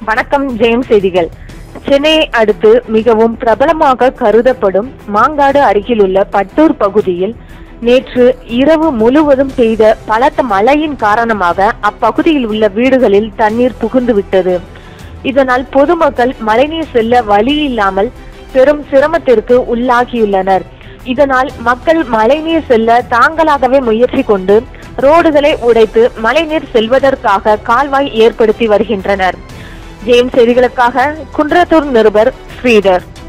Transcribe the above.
வணக்கம் ஜெயம் செய்திகள். சென்னையை அடுத்து மிகவும் பிரபலமாக கருதப்படும் மாங்காடு அருகிலுள்ள பட்டூர் பகுதியில் நேற்று இரவு முழுவதும் பெய்த பலத்த மழையின் காரணமாக அப்பகுதியில் உள்ள வீடுகளில் தண்ணீர் புகுந்து விட்டது. இதனால் பொதுமக்கள் மழைநீர் செல்ல வழி இல்லாமல் பெரும் சிரமத்திற்கு உள்ளாகியுள்ளனர். இதனால் மக்கள் மழைநீர் செல்ல தாங்களாகவே முயற்சி கொண்டு ரோடுகளை உடைத்து மழைநீர் செல்வதற்காக கால்வாய் ஏற்படுத்தி வருகின்றனர். ஜெயம் செய்திகளுக்காக குன்றத்தூர் நிருபர் ஸ்ரீதர்.